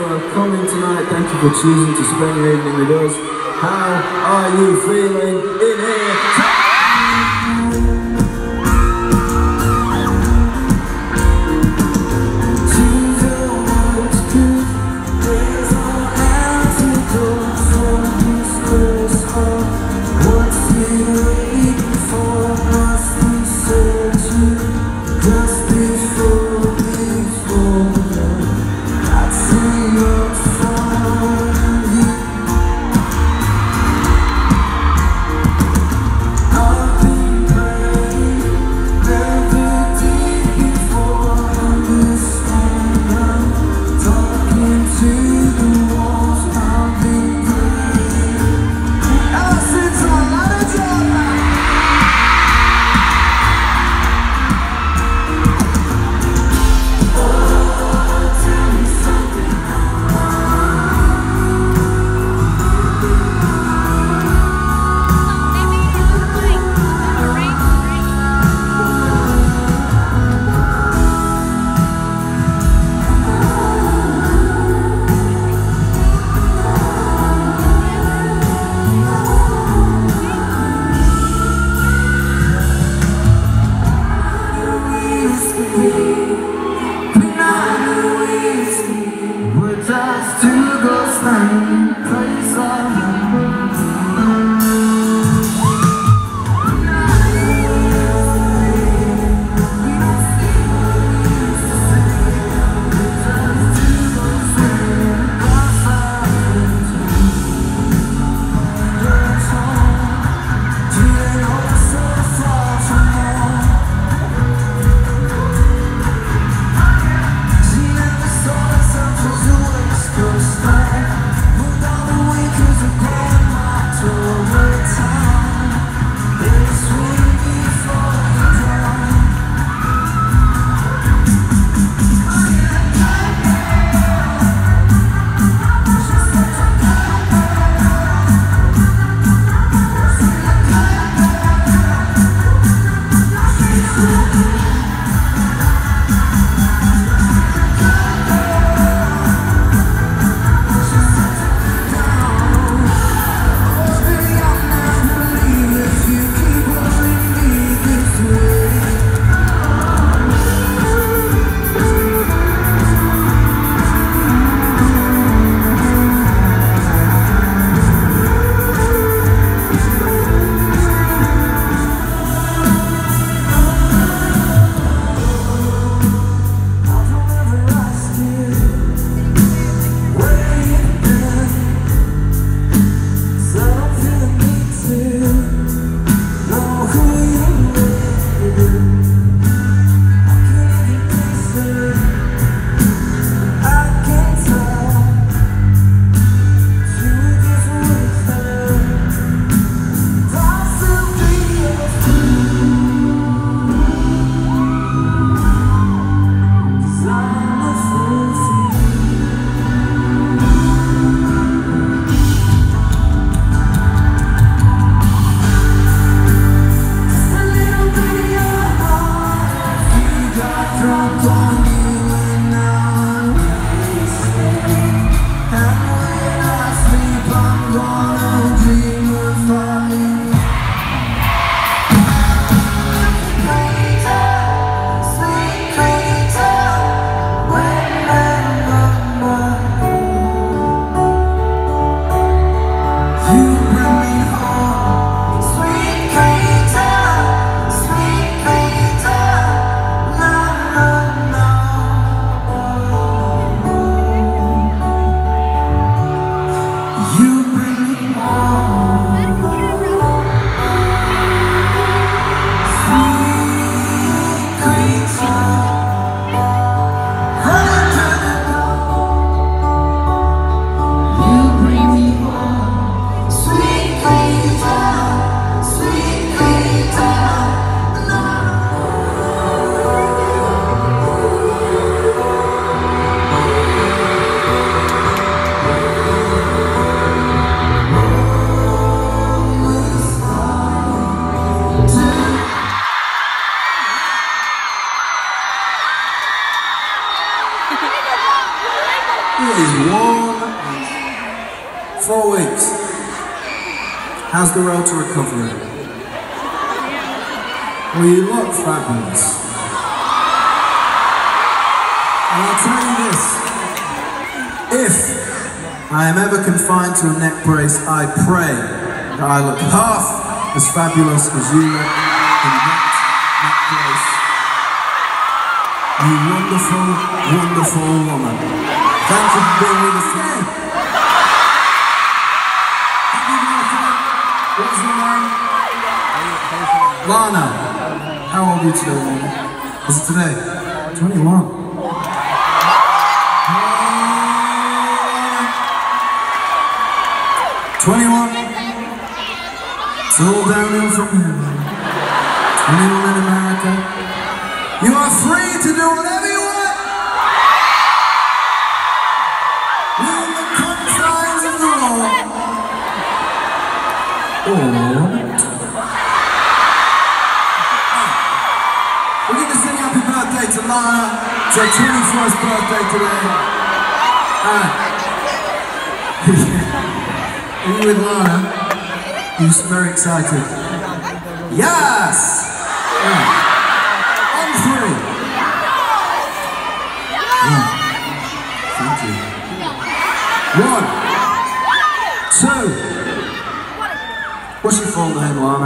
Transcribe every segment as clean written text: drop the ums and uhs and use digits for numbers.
for coming tonight. Thank you for choosing to spend your evening with us. How are you feeling in here? born in 4 weeks. How's the road to recovery? Well, you look fabulous. And I'll tell you this. If I am ever confined to a neck brace, I pray that I look half as fabulous as you look in that neck brace. You wonderful, wonderful woman. Thank you for being with us today. Happy birthday. What's your name? Lana. How old are you today, Lana? Is it today? 21. 21. It's all downhill from here. 21 in America. You are free to do whatever you want. Within the confines of the law. We're going to sing happy birthday to Lana. It's her 21st birthday today. Are you with Lana? You're very excited. Yes! Yeah. On 3. Yeah. Thank you. 1, 2. What's your full name, Lana?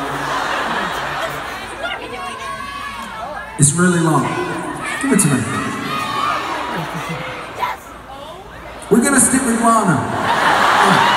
It's really long. Give it to me. We're gonna stick with Lana.